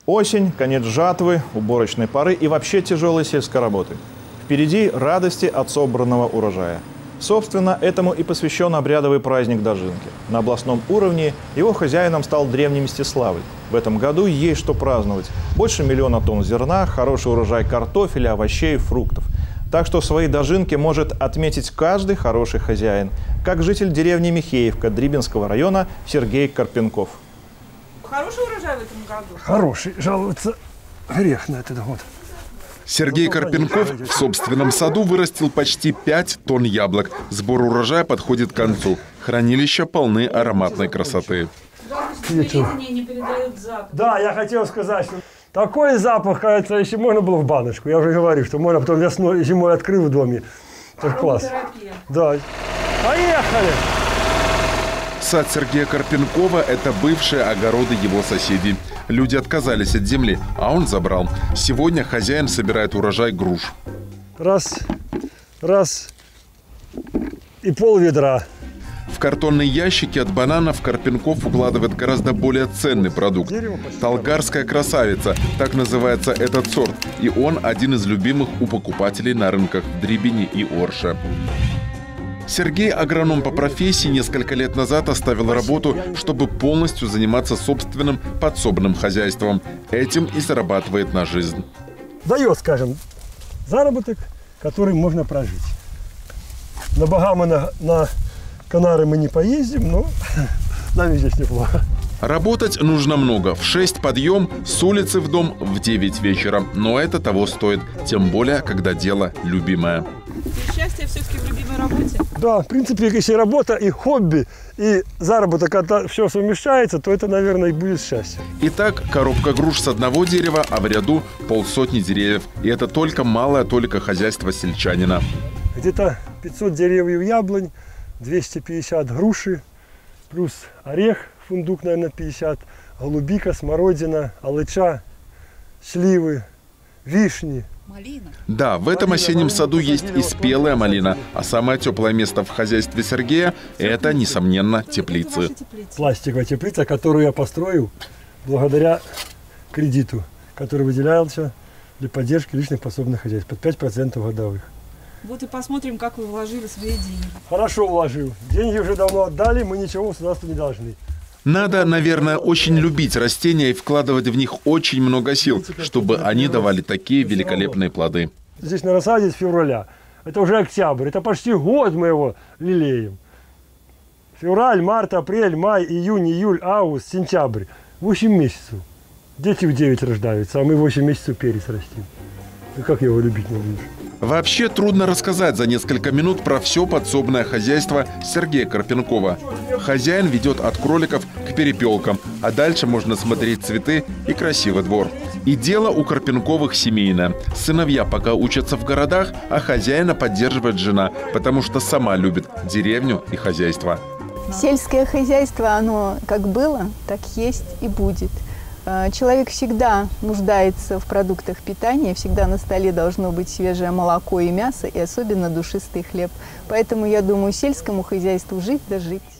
Осень, конец жатвы, уборочной поры и вообще тяжелой сельской работы. Впереди радости от собранного урожая. Собственно, этому и посвящен обрядовый праздник Дожинки. На областном уровне его хозяином стал древний Мстиславль. В этом году есть что праздновать. Больше 1 миллиона тонн зерна, хороший урожай картофеля, овощей, фруктов. Так что свои Дожинки может отметить каждый хороший хозяин, как житель деревни Михеевка Дрибинского района Сергей Карпенков. Хороший урожай в этом году? Хороший. Жаловаться грех на этот год. Сергей Карпенков в собственном саду вырастил почти 5 тонн яблок. Сбор урожая подходит к концу. Хранилища полны ароматной красоты. Не передают запах. Да, я хотел сказать, что такой запах, кажется, еще можно было в баночку. Я уже говорю, что можно потом весной, зимой открыл в доме. Это класс. Да. Поехали! Сад Сергея Карпенкова – это бывшие огороды его соседей. Люди отказались от земли, а он забрал. Сегодня хозяин собирает урожай груш. Раз и пол ведра. В картонные ящики от бананов Карпенков укладывает гораздо более ценный продукт. Талгарская красавица – так называется этот сорт. И он один из любимых у покупателей на рынках в Дрибине и Орше. Сергей, агроном по профессии, несколько лет назад оставил работу, чтобы полностью заниматься собственным подсобным хозяйством. Этим и зарабатывает на жизнь. Дает, скажем, заработок, который можно прожить. На Багамы, на Канары мы не поездим, но нам здесь неплохо. Работать нужно много. В 6 подъем, с улицы в дом в 9 вечера. Но это того стоит. Тем более, когда дело любимое. Счастье все-таки в любимой работе? Да, в принципе, если работа и хобби, и заработок, когда все совмещается, то это, наверное, и будет счастье. Итак, коробка груш с одного дерева, а в ряду 150 деревьев. И это только малое только хозяйство сельчанина. Где-то 500 деревьев яблонь, 250 груши, плюс орех, фундук, наверное, 50, голубика, смородина, алыча, сливы, вишни. Малина. Да, в этом осеннем саду есть и спелая малина. А самое теплое место в хозяйстве Сергея – это, несомненно, теплицы. Пластиковая теплица, которую я построил благодаря кредиту, который выделялся для поддержки личных подсобных хозяйств под 5% годовых. Вот и посмотрим, как вы вложили свои деньги. Хорошо вложил. Деньги уже давно отдали, мы ничего государству не должны. Надо, наверное, очень любить растения и вкладывать в них очень много сил, чтобы они давали такие великолепные плоды. Здесь на рассаде с февраля. Это уже октябрь. Это почти год мы его лелеем. Февраль, март, апрель, май, июнь, июль, август, сентябрь. 8 месяцев. Дети в 9 рождаются, а мы 8 месяцев перец растим. И как его любить не будешь? Вообще трудно рассказать за несколько минут про все подсобное хозяйство Сергея Карпенкова. Хозяин ведет от кроликов к перепелкам, а дальше можно смотреть цветы и красивый двор. И дело у Карпенковых семейное. Сыновья пока учатся в городах, а хозяина поддерживает жена, потому что сама любит деревню и хозяйство. Сельское хозяйство, оно как было, так есть и будет. Человек всегда нуждается в продуктах питания, всегда на столе должно быть свежее молоко и мясо, и особенно душистый хлеб. Поэтому, я думаю, сельскому хозяйству жить да жить.